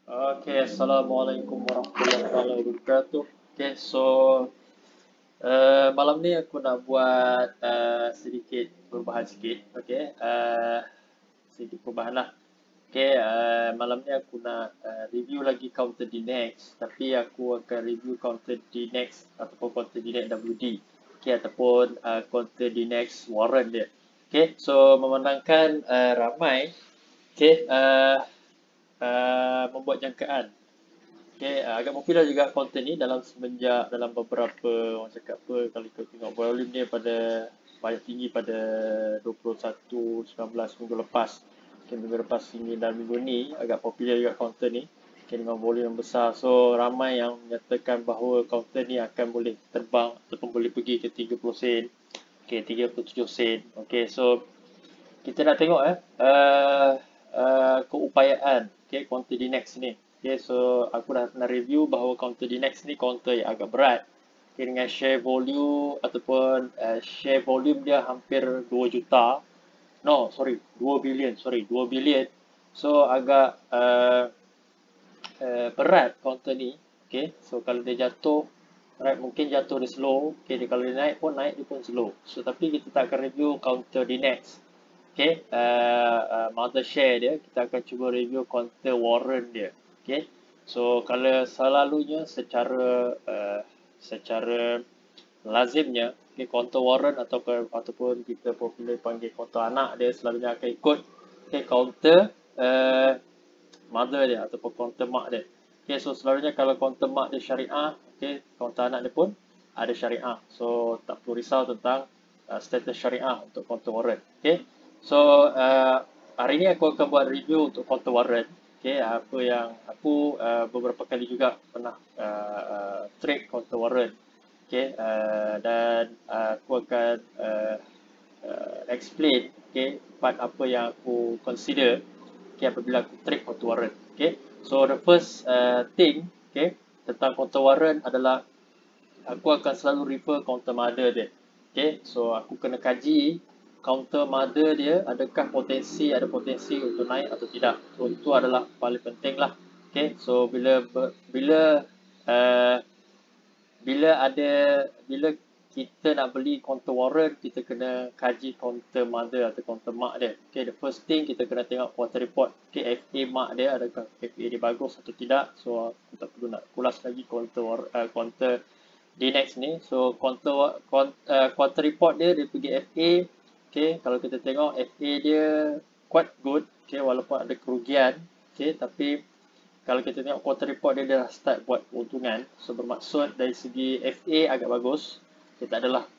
Okay, Assalamualaikum warahmatullahi wabarakatuh. Okay, so malam ni aku nak buat sedikit perubahan sikit. Okay, sedikit perubahan lah. Okay, malam ni aku nak review lagi counter DNex, tapi aku akan review counter DNex ataupun counter DNex WD. Okay, ataupun counter DNex Warren dia. Okay, so memandangkan ramai okay, membuat jangkaan. Okay, agak popular juga konten ni semenjak dalam beberapa orang cakap apa kalau kau tengok volume dia banyak tinggi pada 21-19 minggu lepas. Okay, minggu lepas ini dan minggu ni agak popular juga konten ni. Okay, dengan volume yang besar. So ramai yang menyatakan bahawa konten ni akan boleh terbang ataupun boleh pergi ke 30 sen. Okay, 37 sen. Okay, so kita nak tengok keupayaan counter DNex ni. Okay, so aku dah pernah review bahawa counter DNex ni counter yang agak berat. Okay, dengan share volume ataupun share volume dia hampir 2 juta. No, sorry, 2 bilion. Sorry, 2 bilion. So agak berat counter ni. Okay, so kalau dia jatuh, right, mungkin jatuh dia slow. Okay, kalau dia naik dia pun slow. So tapi kita tak akan review counter DNex. Okay, mother share dia, kita akan cuba review counter Warren dia. Okay, so kalau selalunya secara lazimnya, okay, counter Warren ataupun kita popular panggil counter anak dia selalunya akan ikut okay, counter mother dia ataupun counter mak dia. Okay, so selalunya kalau counter mak dia syariah, okay, counter anak dia pun ada syariah. So tak perlu risau tentang status syariah untuk counter Warren. Okay. So hari ni aku akan buat review untuk counter Warren. Okay, apa yang aku beberapa kali juga pernah trade counter Warren. Okay, dan aku akan explain okay, part apa yang aku consider okay, apabila aku trade counter Warren. Okay, so the first thing okay, tentang counter Warren adalah aku akan selalu refer counter mother dia. Okay, so aku kena kaji counter mother dia adakah ada potensi untuk naik atau tidak. So itu adalah paling penting lah. Okay, so bila kita nak beli counter Warren, kita kena kaji counter mother atau counter mak dia. Okay, the first thing kita kena tengok quarter report. Okay, FA mak dia adakah FA dia bagus atau tidak. So aku tak perlu nak kulas lagi counter DNex ni. So quarter report dia pergi FA. Okay, kalau kita tengok FA dia quite good. Okay, walaupun ada kerugian. Okay, tapi kalau kita tengok quarter report dia dah start buat keuntungan. So bermaksud dari segi FA agak bagus. Dia tak adalah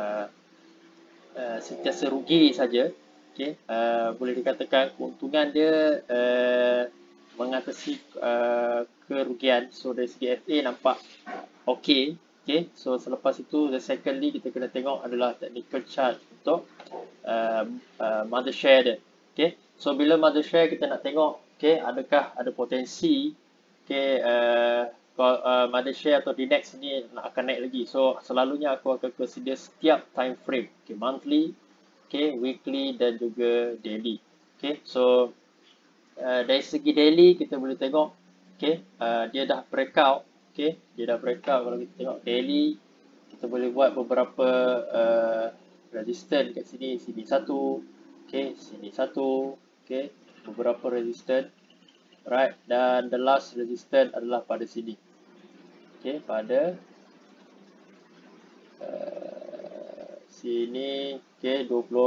sentiasa rugi saja. Okay, boleh dikatakan keuntungan dia mengatasi kerugian. So dari segi FA nampak okey. Okay, so selepas itu the secondly kita kena tengok adalah technical chart untuk mother share dia. Okay, so bila mother share kita nak tengok okay, adakah ada potensi okay, mother share atau DNex ni akan naik lagi. So selalunya aku akan consider setiap time frame, okay, monthly, okay, weekly dan juga daily. Okay, so dari segi daily kita boleh tengok okay, dia dah breakout. Okay, dia dah breakout. Kalau kita tengok daily, kita boleh buat beberapa resistance kat sini, sini satu, okay, sini satu, okay, beberapa resistance, right, dan the last resistance adalah pada sini, okay, pada sini, okay,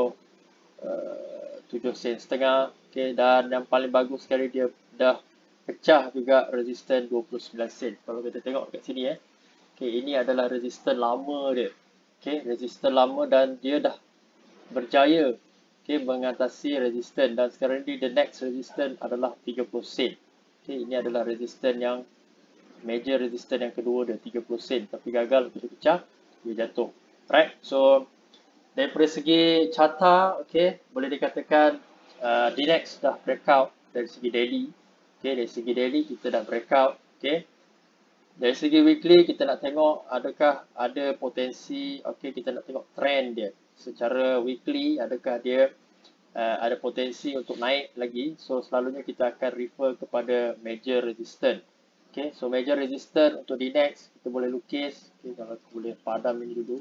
27 sen setengah, okay, dan yang paling bagus sekali dia dah pecah juga resistance 29 sen. Kalau kita tengok kat sini okay, ini adalah resistance lama dia. Okay, resistance lama dan dia dah berjaya okay, mengatasi resistance dan sekarang ni the next resistance adalah 30 sen. Okay, ini adalah resistance yang major resistance yang kedua dia 30 sen tapi gagal untuk pecah, dia jatuh. Right, so daripada segi carta, okay, boleh dikatakan DNex dah breakout dari segi daily. Okay, dari segi daily kita dah breakout. Okay, dari segi weekly kita nak tengok adakah ada potensi. Okay, kita nak tengok trend dia secara weekly, adakah dia ada potensi untuk naik lagi. So selalunya kita akan refer kepada major resistance. Okay, so major resistance untuk DNEX kita boleh lukis. Okay, kalau kita boleh padam ini dulu.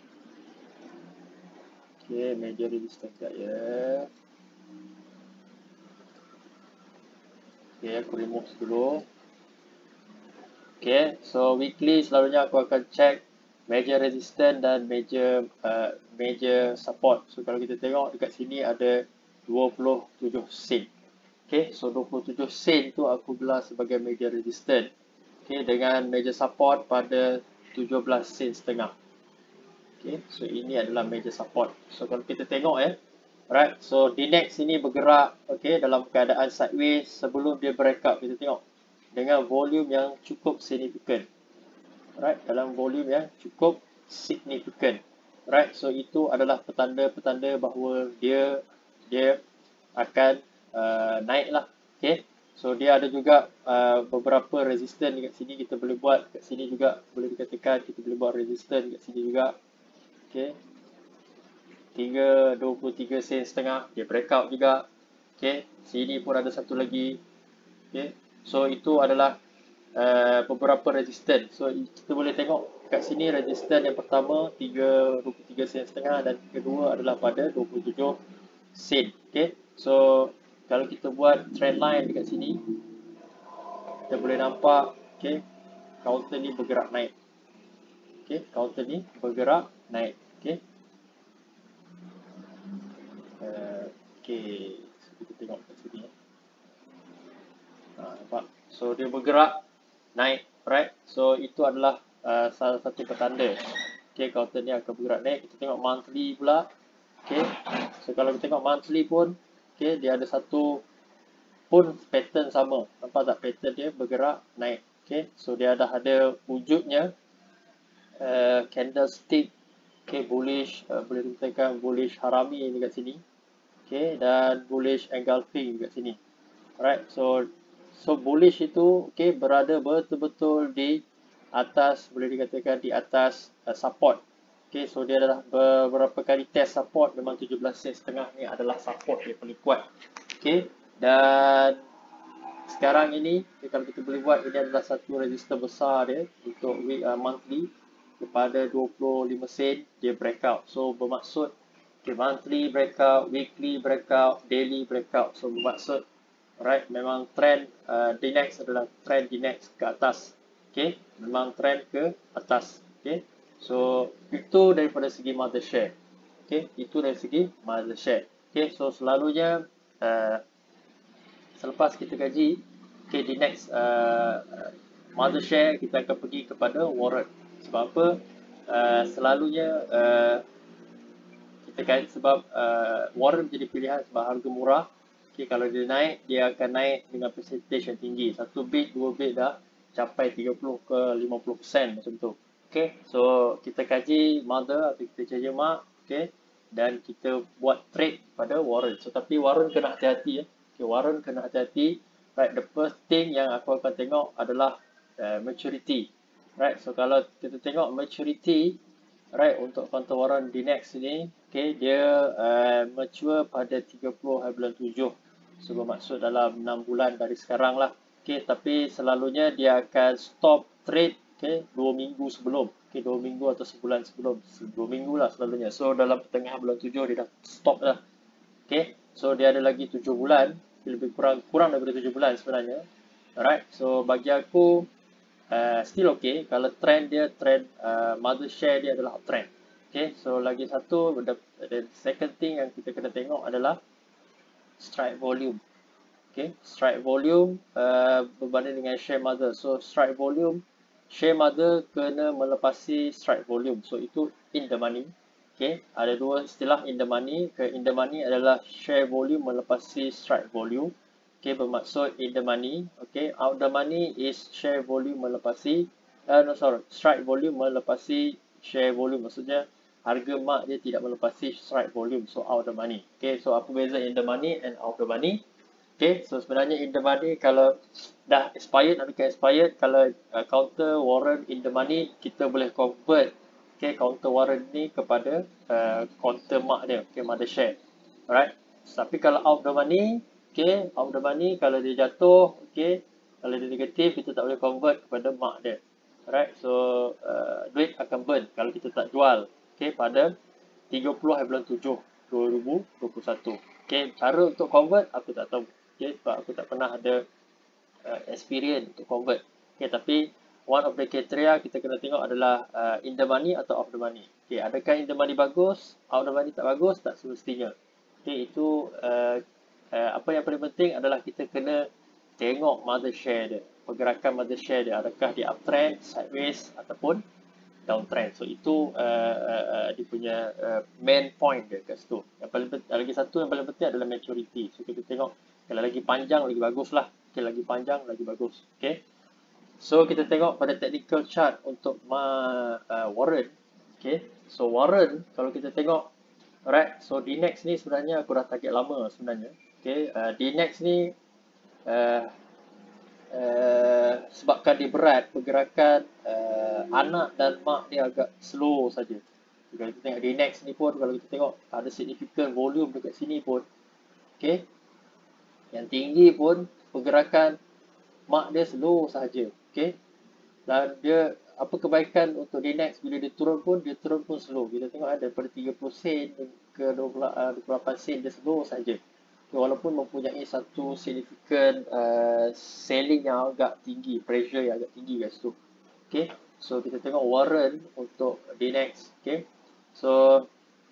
Okay, major resistance sekejap ya. Okay, aku remove dulu. Okay, so weekly selalunya aku akan check major resistance dan major support. So kalau kita tengok dekat sini ada 27 sen. Okay, so 27 sen tu aku belah sebagai major resistance. Okay, dengan major support pada 17 sen setengah. Okay, so ini adalah major support. So kalau kita tengok right, so DNEX ini bergerak okay, dalam keadaan sideways sebelum dia breakout. Kita tengok dengan volume yang cukup signifikan. Right, dalam volume yang cukup signifikan. Right, so itu adalah petanda-petanda bahawa dia akan naik lah. Okay, so dia ada juga beberapa resistance dekat sini kita boleh buat. Dekat sini juga boleh dikatakan kita boleh buat resistance dekat sini juga. Okay, 23 sen setengah dia breakout juga. Okay, sini pun ada satu lagi. Okay, so itu adalah beberapa resistance. So kita boleh tengok kat sini resistance yang pertama 23 sen setengah dan kedua adalah pada 27 sen. Okay, so kalau kita buat trend line dekat sini kita boleh nampak okay, counter ni bergerak naik. Okay, counter ni bergerak naik. Okay, okay, so kita tengok kat sini. Nampak? So dia bergerak naik, right? So itu adalah salah satu petanda. Okay, counter ni akan bergerak naik. Kita tengok monthly pula. Okay, so kalau kita tengok monthly pun, okay, dia ada satu pun pattern sama. Nampak tak pattern dia bergerak naik? Okay, so dia dah ada wujudnya candlestick, okay, bullish, boleh dikatakan bullish harami dekat sini. Okay, dan bullish engulfing dekat sini. Alright, so bullish itu okay, berada betul-betul di atas, boleh dikatakan di atas support. Okay, so dia adalah beberapa kali test support. Memang 17 sen setengah ni adalah support dia paling kuat. Okay, dan sekarang ini kalau kita boleh buat, ini adalah satu resistor besar dia untuk monthly kepada 25 sen dia breakout. So bermaksud okay, monthly breakout, weekly breakout, daily breakout. So bermaksud alright, memang trend DNEX adalah trend DNEX ke atas. Okay, memang trend ke atas. Okay, so itu daripada segi mother share. Okay, itu dari segi mother share. Okay, so selalunya selepas kita kaji okay, DNEX mother share, kita akan pergi kepada warrant. Sebab apa? Selalunya kita kaji sebab warrant jadi pilihan sebab harga murah. Okay, kalau dia naik, dia akan naik dengan percentage yang tinggi. 1 bit, 2 bit dah capai 30 ke 50% macam tu. Okay, so kita kaji mother atau kita kaji mak, okay, dan kita buat trade pada warrant. So tapi warrant kena hati-hati ya. Okay, warrant kena hati-hati. Right, the first thing yang aku akan tengok adalah maturity. Right, so kalau kita tengok maturity, right, untuk counter warrant DNEX ni, okay, dia mature pada 30 hari bulan 7. So bermaksud dalam 6 bulan dari sekarang lah. Okay, tapi selalunya dia akan stop trade okay, 2 minggu sebelum. Okay, 2 minggu atau sebulan sebelum. 2 minggu lah selalunya. So dalam pertengahan bulan 7 dia dah stop dah. Okay, so dia ada lagi 7 bulan. Lebih kurang daripada 7 bulan sebenarnya. Alright, so bagi aku still okay. Kalau trend dia, trend mother share dia adalah uptrend. Okay, so lagi satu, the second thing yang kita kena tengok adalah strike volume. Okay, strike volume berbanding dengan share mother. So strike volume, share mother kena melepasi strike volume. So itu in the money. Okay, ada dua istilah in the money. In the money adalah share volume melepasi strike volume. Okay, bermaksud in the money. Okay, out the money is share volume melepasi strike volume melepasi share volume. Maksudnya harga mak dia tidak melepasi strike volume. So out the money. Okay, so apa beza in the money and out the money? Okay, so sebenarnya in the money kalau dah expired, nak dekat expired, kalau counter warrant in the money, kita boleh convert okay, counter warrant ni kepada counter mak dia, okay, mother share. Alright, Tapi kalau out the money, okay, out the money kalau dia jatuh, okay, kalau dia negatif kita tak boleh convert kepada mak dia. Alright, so duit akan burn kalau kita tak jual, okay, pada 30 hari bulan 7 2021. Okay, cara untuk convert aku tak tahu, okay, sebab aku tak pernah ada experience untuk convert. Okay, tapi one of the criteria kita kena tengok adalah in the money atau off the money. Okay, adakah in the money bagus, out the money tak bagus, tak semestinya. Okay, itu apa yang paling penting adalah kita kena tengok mother share dia, pergerakan mother share dia, adakah dia uptrend, sideways ataupun downtrend. So itu dia punya main point dia kat situ. Yang paling lagi satu yang paling penting adalah maturity. So kita tengok kalau lagi panjang lagi bagus lah. Okay, lagi panjang lagi bagus. Okay. So kita tengok pada technical chart untuk warrant. Okay. So warrant kalau kita tengok, alright. So DNEX ni sebenarnya aku dah target lama sebenarnya. Okay. DNEX ni sebabkan dia berat, pergerakan anak dan mak dia agak slow saja. Kalau kita tengok DNEX ni pun, kalau kita tengok ada significant volume dekat sini pun, okay, yang tinggi pun pergerakan mak dia slow saja, okay. Dan dia apa kebaikan untuk DNEX bila dia turun pun slow. Kita tengok ada daripada 30 sen ke 28 sen dia slow saja. Walaupun mempunyai satu significant selling yang agak tinggi, pressure yang agak tinggi kat situ. Okay, so kita tengok warrant untuk DNEX. Okay, so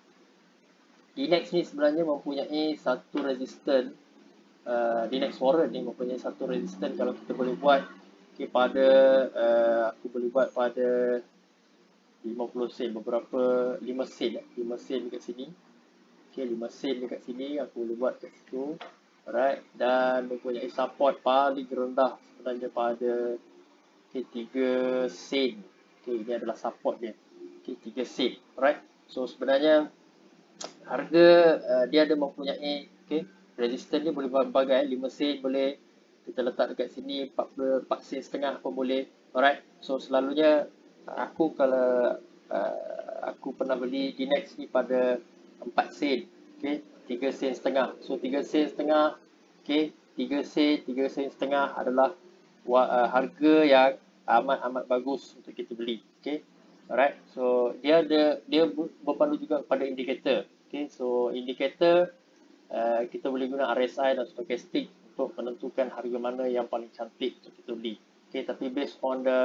DNEX ni sebenarnya mempunyai satu resistance. DNEX warrant ni mempunyai satu resistance kalau kita boleh buat, okay, pada aku boleh buat pada 50 sen, beberapa 5 sen dekat sini. Okay, 5 sen dekat sini aku boleh buat kat situ. Alright, dan mempunyai support paling rendah sebenarnya pada, okay, 3 sen. Okay, ini adalah support dia. Okay, 3 sen. Alright, so sebenarnya harga dia ada mempunyai, okay, resistance ni boleh berbagai. 5 sen boleh kita letak dekat sini, 4 sen setengah pun boleh. Alright, so selalunya aku kalau aku pernah beli DNEX ni pada 4 sen, okay, 3 sen setengah. So 3 sen setengah, okay, 3 sen setengah adalah harga yang amat bagus untuk kita beli. Okay, alright, so dia berpandu juga pada indikator. Okay, so indikator kita boleh guna RSI dan stochastic untuk menentukan harga mana yang paling cantik untuk kita beli. Okay, tapi based on the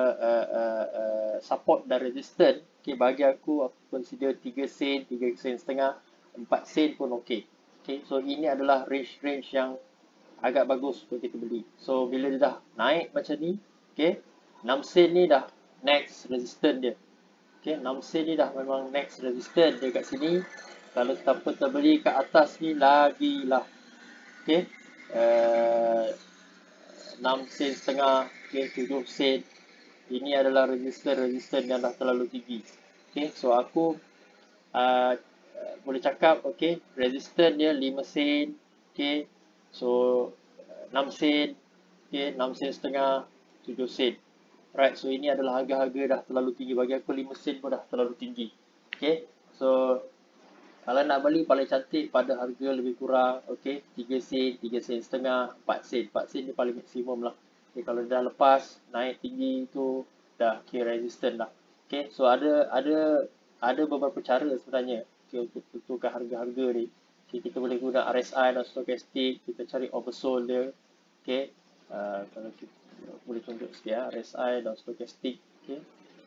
support dan resistance, okay, bagi aku consider 3 sen, 3 sen setengah, 4 sen pun okay. Okay, so ini adalah range yang agak bagus untuk kita beli. So bila dia dah naik macam ni, okay, 6 sen ni dah next resistance dia. Okay, 6 sen ni dah memang next resistance dia kat sini. Kalau siapa terbeli kat atas ni lagi lah. Okay, 6 sen setengah, okay, 7 sen. Ini adalah resistance yang dah terlalu tinggi. Okay, so aku boleh cakap, okay, resistance dia 5 sen. Okay, so 6 sen, okay, 6 sen setengah, 7 sen. Right, so ini adalah harga-harga dah terlalu tinggi. Bagi aku 5 sen pun dah terlalu tinggi. Okay, so kalau nak beli paling cantik pada harga lebih kurang, okay, 3 sen, 3 sen setengah, 4 sen. 4 sen ni paling maksimum lah. Okay, kalau dah lepas naik tinggi tu dah kira resistant lah. Okay, so ada beberapa cara sebenarnya, okay, untuk tentukan harga-harga ni. Okay, kita boleh guna RSI dan stochastic, kita cari oversold dia. Okay, kalau kita boleh tunjuk sikit ya, RSI dan stochastic. Okay,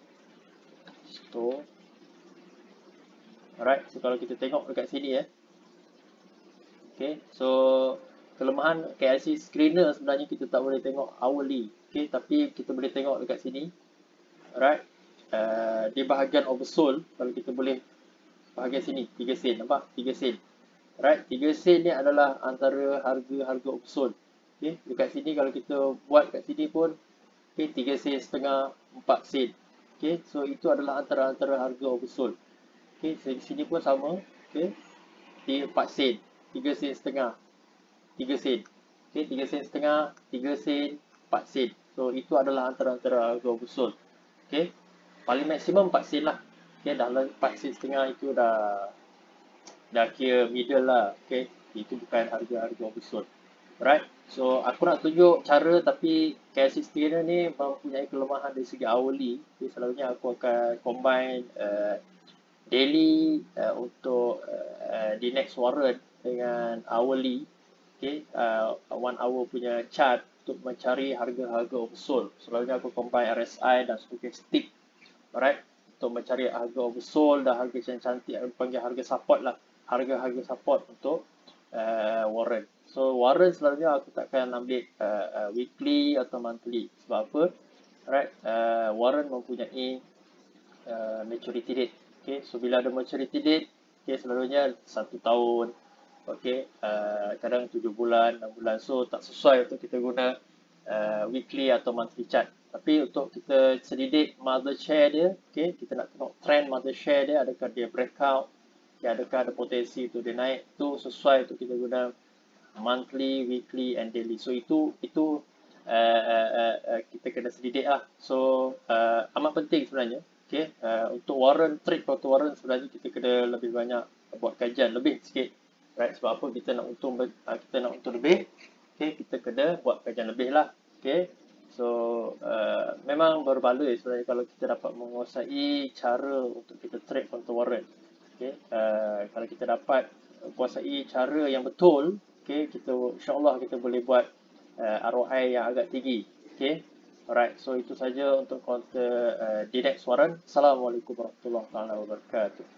so alright, so kalau kita tengok dekat sini ya. Okay, so kelemahan KLC screener sebenarnya kita tak boleh tengok hourly. Okay, tapi kita boleh tengok dekat sini. Alright, di bahagian oversold, kalau kita boleh bahagian sini 3 sen, nampak 3 sen. Alright, 3 sen ni adalah antara harga oversold. Okay, dekat sini kalau kita buat kat sini pun, okay, 3 sen setengah, 4 sen. Okay, so itu adalah antara harga oversold. Okay, so di sini pun sama. Okay, 4 sen, 3 sen setengah, 3 sen. Okay, 3 sen setengah, 3 sen, 4 sen. So itu adalah antara harga oversold. Okay, paling maksimum 4 sen lah. Okay, dah 4 sen setengah itu dah kira middle lah. Okay, Itu bukan harga-harga oversold. Alright, so aku nak tunjuk cara, tapi KSC scanner ni mempunyai kelemahan dari segi hourly. Jadi selalunya aku akan combine daily untuk the next warrant dengan hourly. Okay, 1 hour punya chart untuk mencari harga-harga oversold. Selalunya aku combine RSI dan stochastic. Alright, untuk mencari harga oversold dan harga yang cantik, aku panggil harga support lah. Harga-harga support untuk warrant. So warrant selalunya aku takkan ambil weekly atau monthly. Sebab apa? Alright, warrant mempunyai maturity date. Okay, so bila ada maturity date, okay, selalunya 1 tahun, okay, kadang 7 bulan, 6 bulan. So tak sesuai untuk kita guna weekly atau monthly chart. Tapi untuk kita selidik mother share dia, okay, kita nak tengok trend mother share dia, adakah dia breakout, okay, adakah ada potensi tu dia naik, tu sesuai untuk kita guna monthly, weekly and daily. So itu kita kena selidik lah. So amat penting sebenarnya. Okay, untuk warrant, trade untuk warrant sebenarnya kita kena lebih banyak buat kajian lebih sikit. Right, sebab apa kita nak untung lebih. Okay, kita kena buat kajian lebih lah. Okay, so memang berbaloi sebenarnya kalau kita dapat menguasai cara untuk kita trade untuk warrant. Okay, kalau kita dapat kuasai cara yang betul, okay, kita insyaAllah kita boleh buat ROI yang agak tinggi. Okay, alright, so itu saja untuk counter the next warrant. Assalamualaikum warahmatullahi wabarakatuh.